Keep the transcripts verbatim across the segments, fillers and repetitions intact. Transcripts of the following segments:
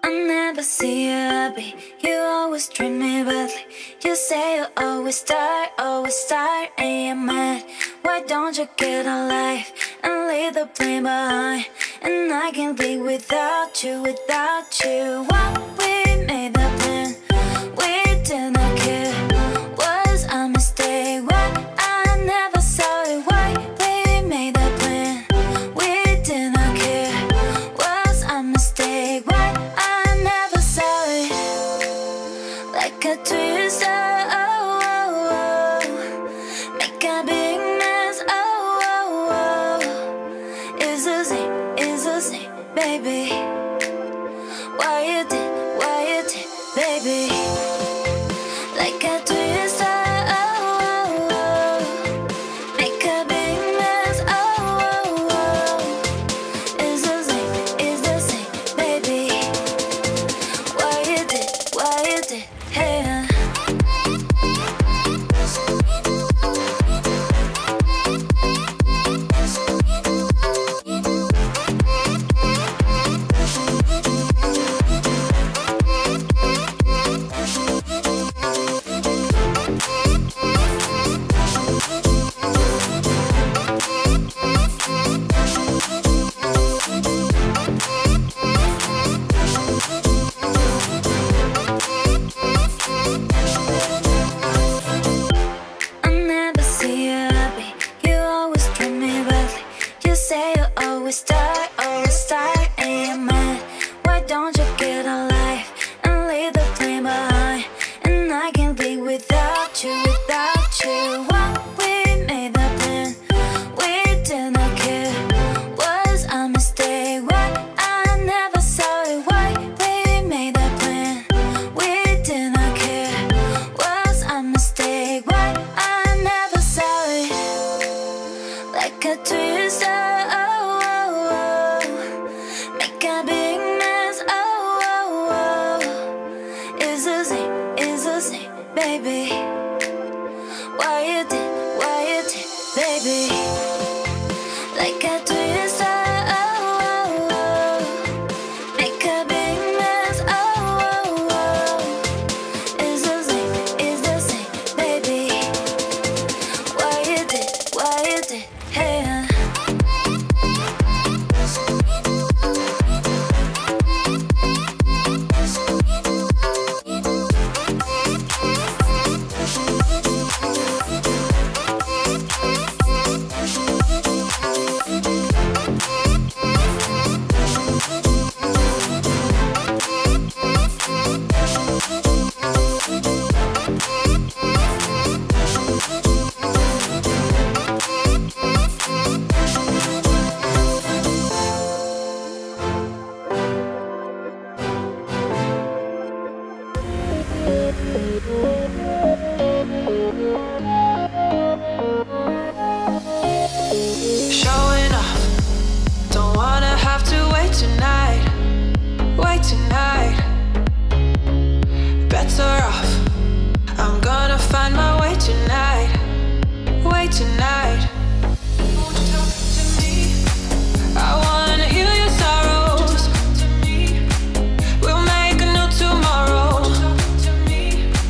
I never see you happy. You always treat me badly. You say you always start, always start, and you're mad. Why don't you get a life and leave the blame behind? And I can't be without you, without you. What we made the plan, we did not care. Was a mistake. What I never saw it. Why we made the plan, we did not care. Was a mistake. Why I never saw it. Like a twister, oh, oh, oh. Make a big mess, oh, oh, oh. It's the same, it's the same, baby. Why you did, why you did, baby. Like a twister, oh, oh, oh. Make a big mess, oh, oh, oh. It's the same, it's the same, baby. Why you did, why you did, hey. I never see you happy. You always treat me badly. You say you always start, always start, and you're mad. Why don't you get a life and leave the blame behind? And I can't be without you, without you. What we made the plan, we did not care. Was a mistake. What I never saw it. Why we made the plan, we did not care. Was a mistake. Why I never saw it. Like a twister, oh, oh, oh. Make a big mess, oh, oh, oh. It's the same, it's the same, baby. Why you did, why you did, baby. Like a twister, oh, oh, oh. Make a big mess, oh, oh, oh. It's the same, it's the same, baby. Why you did, why you did, hey. Showing off, don't wanna have to wait tonight, wait tonight. Better off, I'm gonna find my way tonight, way tonight. Won't you talk to me? I wanna heal your sorrows. We'll make a new tomorrow.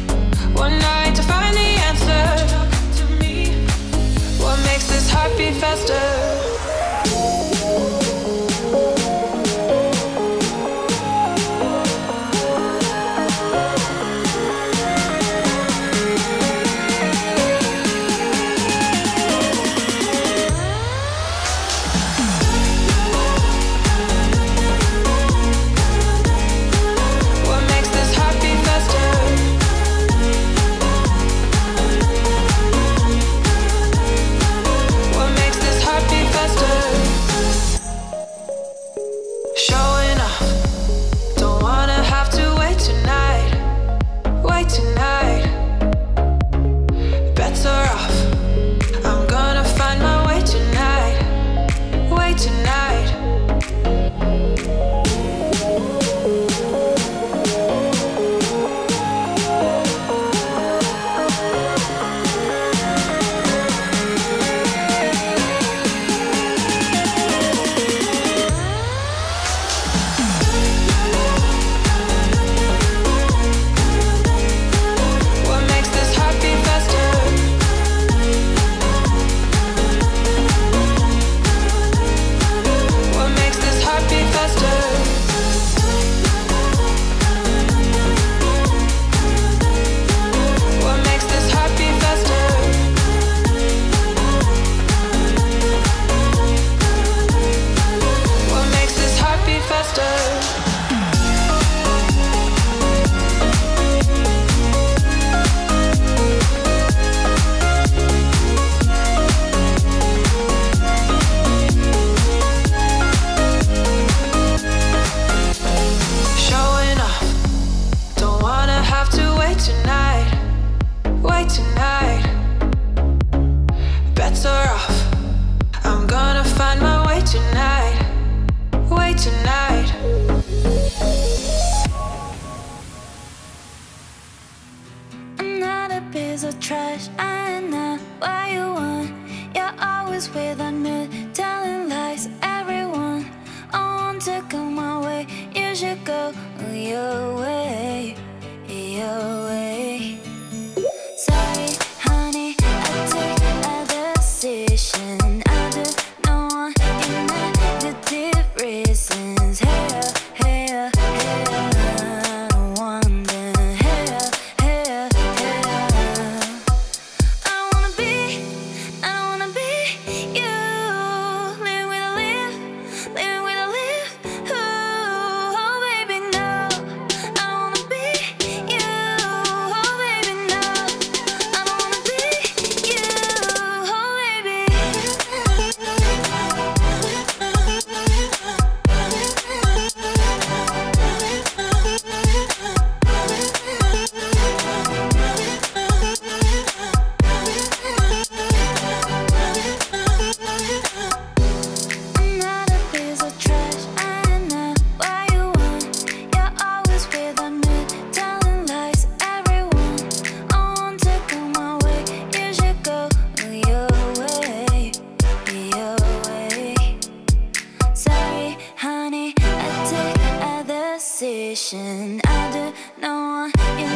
situation. I do not want your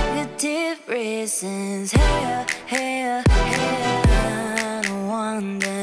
negative reasons. Hey, hey, hey, I don't want them.